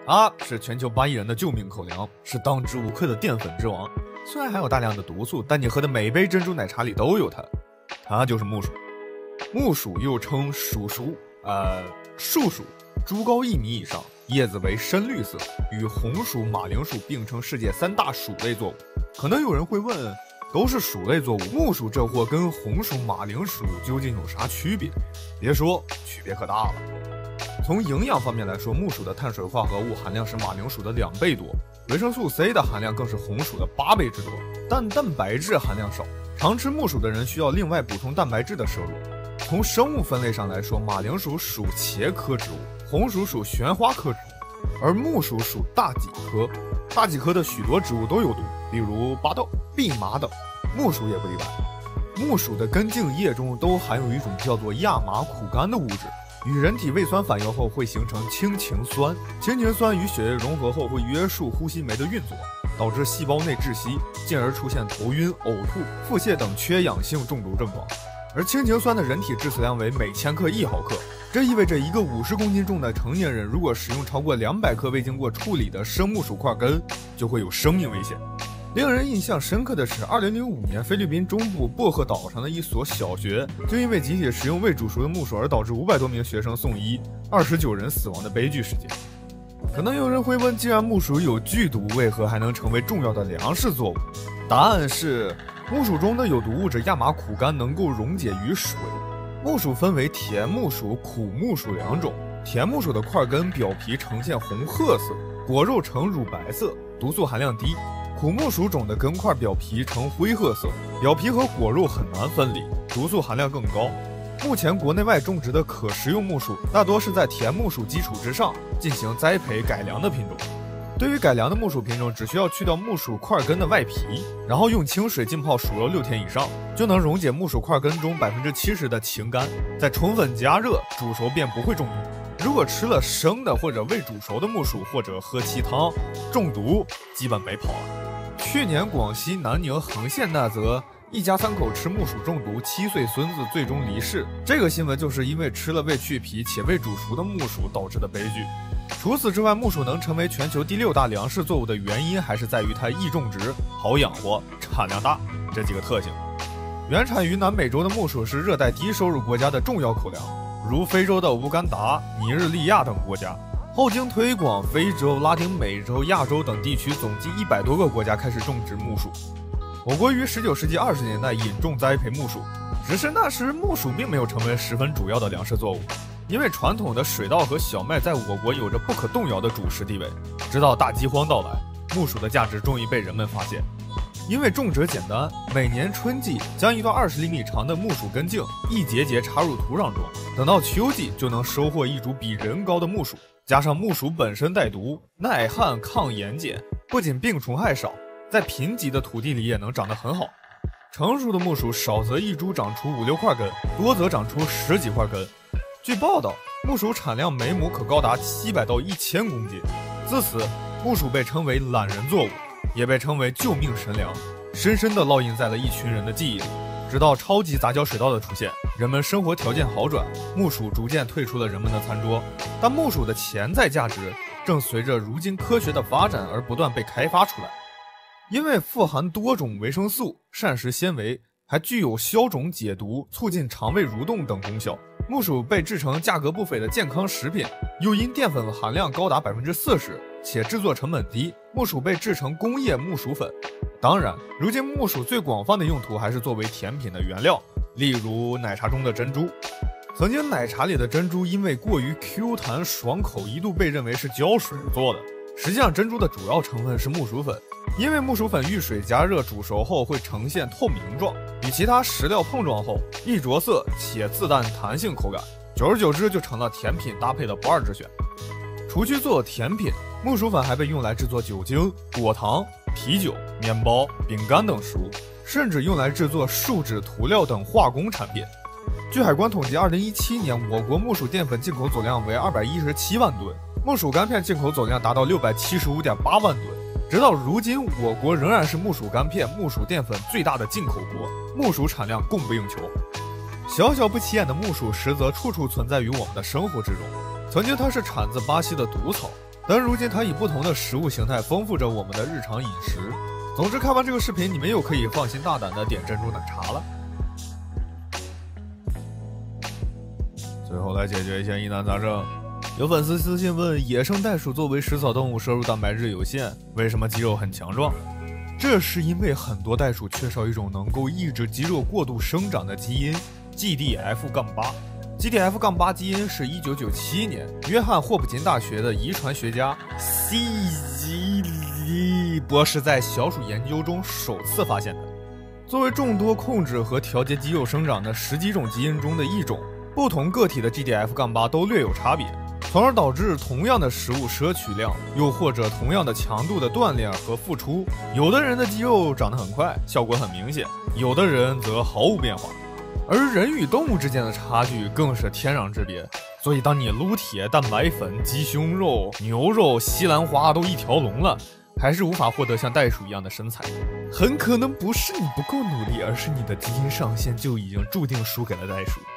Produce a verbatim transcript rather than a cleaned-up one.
它是全球八亿人的救命口粮，是当之无愧的淀粉之王。虽然含有大量的毒素，但你喝的每杯珍珠奶茶里都有它。它就是木薯。木薯又称薯薯，呃，树薯，株高一米以上，叶子为深绿色，与红薯、马铃薯并称世界三大薯类作物。可能有人会问，都是薯类作物，木薯这货跟红薯、马铃薯究竟有啥区别？别说，区别可大了。从营养方面来说，木薯的碳水化合物含量是马铃薯的两倍多，维生素 C 的含量更是红薯的八倍之多，但蛋白质含量少。常吃木薯的人需要另外补充蛋白质的摄入。从生物分类上来说，马铃薯属茄科植物，红薯属旋花科植物，而木薯属大戟科。大戟科的许多植物都有毒，比如巴豆、蓖麻等，木薯也不例外。木薯的根茎叶中都含有一种叫做亚麻苦苷的物质，与人体胃酸反应后会形成氢氰酸，氢氰酸与血液融合后会约束呼吸酶的运作，导致细胞内窒息，进而出现头晕、呕吐、腹泻等缺氧性中毒症状。而氢氰酸的人体致死量为每千克一毫克，这意味着一个五十公斤重的成年人如果食用超过两百克未经过处理的生木薯块根，就会有生命危险。令人印象深刻的是，二零零五年菲律宾中部薄荷岛上的一所小学，就因为集体食用未煮熟的木薯而导致五百多名学生送医，二十九人死亡的悲剧事件。可能有人会问，既然木薯有剧毒，为何还能成为重要的粮食作物？答案是，木薯中的有毒物质亚麻苦苷能够溶解于水。木薯分为甜木薯、苦木薯两种。甜木薯的块根表皮呈现红褐色，果肉呈乳白色，毒素含量低。苦木薯种的根块表皮呈灰褐色，表皮和果肉很难分离，毒素含量更高。目前国内外种植的可食用木薯大多是在甜木薯基础之上进行栽培改良的品种。对于改良的木薯品种，只需要去掉木薯块根的外皮，然后用清水浸泡熟肉六天以上，就能溶解木薯块根中 百分之七十 的氰苷，再充分加热煮熟便不会中毒。如果吃了生的或者未煮熟的木薯，或者喝鸡汤，中毒基本没跑了。去年广西南宁横县那则一家三口吃木薯中毒，七岁孙子最终离世，这个新闻就是因为吃了未去皮且未煮熟的木薯导致的悲剧。除此之外，木薯能成为全球第六大粮食作物的原因，还是在于它易种植、好养活、产量大这几个特性。原产于南美洲的木薯是热带低收入国家的重要口粮，如非洲的乌干达、尼日利亚等国家。后经推广，非洲、拉丁美洲、亚洲等地区总计一百多个国家开始种植木薯。我国于十九世纪二十年代引种栽培木薯，只是那时木薯并没有成为十分主要的粮食作物，因为传统的水稻和小麦在我国有着不可动摇的主食地位。直到大饥荒到来，木薯的价值终于被人们发现。因为种植简单，每年春季将一段二十厘米长的木薯根茎一节节插入土壤中，等到秋季就能收获一株比人高的木薯。加上木薯本身带毒，耐旱抗盐碱，不仅病虫害少，在贫瘠的土地里也能长得很好。成熟的木薯少则一株长出五六块根，多则长出十几块根。据报道，木薯产量每亩可高达七百到一千公斤。自此，木薯被称为懒人作物，也被称为救命神粮，深深地烙印在了一群人的记忆里。直到超级杂交水稻的出现，人们生活条件好转，木薯逐渐退出了人们的餐桌。但木薯的潜在价值正随着如今科学的发展而不断被开发出来。因为富含多种维生素、膳食纤维，还具有消肿解毒、促进肠胃蠕动等功效。木薯被制成价格不菲的健康食品，又因淀粉含量高达 百分之四十， 且制作成本低，木薯被制成工业木薯粉。当然，如今木薯最广泛的用途还是作为甜品的原料，例如奶茶中的珍珠。曾经奶茶里的珍珠因为过于 Q 弹爽口，一度被认为是胶水做的。实际上珍珠的主要成分是木薯粉，因为木薯粉遇水加热煮熟后会呈现透明状，与其他食料碰撞后易着色且自带弹性口感，久而久之就成了甜品搭配的不二之选。除去做甜品，木薯粉还被用来制作酒精、果糖、啤酒、面包、饼干等食物，甚至用来制作树脂涂料等化工产品。据海关统计，二零一七年我国木薯淀粉进口总量为二百一十七万吨，木薯干片进口总量达到六百七十五点八万吨。直到如今，我国仍然是木薯干片、木薯淀粉最大的进口国，木薯产量供不应求。小小不起眼的木薯，实则处处存在于我们的生活之中。曾经它是产自巴西的毒草， 但如今它以不同的食物形态丰富着我们的日常饮食。总之，看完这个视频，你们又可以放心大胆的点珍珠奶茶了。最后来解决一下疑难杂症，有粉丝私信问：野生袋鼠作为食草动物，摄入蛋白质有限，为什么肌肉很强壮？这是因为很多袋鼠缺少一种能够抑制肌肉过度生长的基因 G D F 八。G D F 八 基因是一九九七年约翰霍普金大学的遗传学家 C. 博士在小鼠研究中首次发现的。作为众多控制和调节肌肉生长的十几种基因中的一种，不同个体的 G D F 八 都略有差别，从而导致同样的食物摄取量，又或者同样的强度的锻炼和付出，有的人的肌肉长得很快，效果很明显，有的人则毫无变化。而人与动物之间的差距更是天壤之别，所以当你撸铁、蛋白粉、鸡胸肉、牛肉、西兰花都一条龙了，还是无法获得像袋鼠一样的身材，很可能不是你不够努力，而是你的基因上限就已经注定输给了袋鼠。